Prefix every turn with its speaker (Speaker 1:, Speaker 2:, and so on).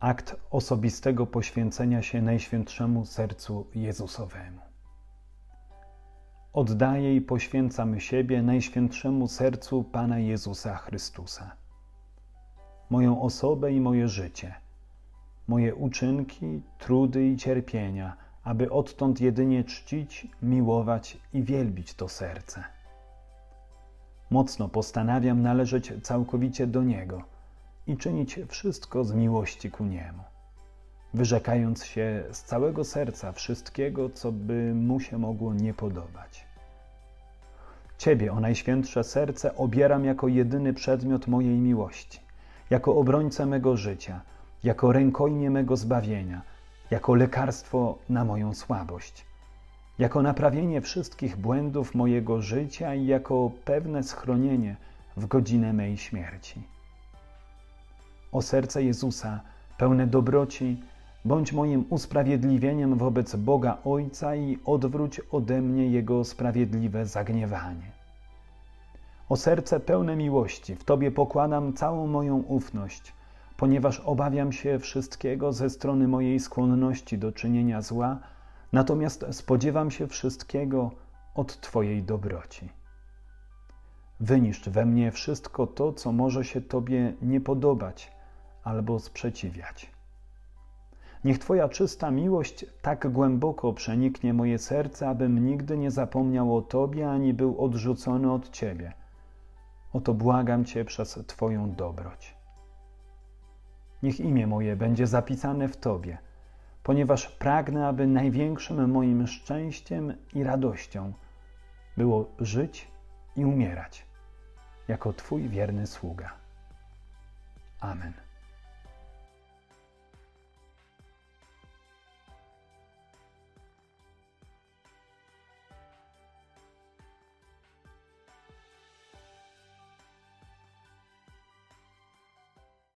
Speaker 1: akt osobistego poświęcenia się Najświętszemu Sercu Jezusowemu. Oddaję i poświęcam siebie Najświętszemu Sercu Pana Jezusa Chrystusa. Moją osobę i moje życie, moje uczynki, trudy i cierpienia, aby odtąd jedynie czcić, miłować i wielbić to serce. Mocno postanawiam należeć całkowicie do Niego i czynić wszystko z miłości ku Niemu, wyrzekając się z całego serca wszystkiego, co by Mu się mogło nie podobać. Ciebie, o Najświętsze Serce, obieram jako jedyny przedmiot mojej miłości, jako obrońcę mego życia, jako rękojmię mego zbawienia, jako lekarstwo na moją słabość, jako naprawienie wszystkich błędów mojego życia i jako pewne schronienie w godzinę mej śmierci. O serce Jezusa, pełne dobroci, bądź moim usprawiedliwieniem wobec Boga Ojca i odwróć ode mnie Jego sprawiedliwe zagniewanie. O serce pełne miłości, w Tobie pokładam całą moją ufność, ponieważ obawiam się wszystkiego ze strony mojej skłonności do czynienia zła, natomiast spodziewam się wszystkiego od Twojej dobroci. Wyniszcz we mnie wszystko to, co może się Tobie nie podobać albo sprzeciwiać. Niech Twoja czysta miłość tak głęboko przeniknie moje serce, abym nigdy nie zapomniał o Tobie, ani był odrzucony od Ciebie. O to błagam Cię przez Twoją dobroć. Niech imię moje będzie zapisane w Tobie, ponieważ pragnę, aby największym moim szczęściem i radością było żyć i umierać jako Twój wierny sługa. Amen.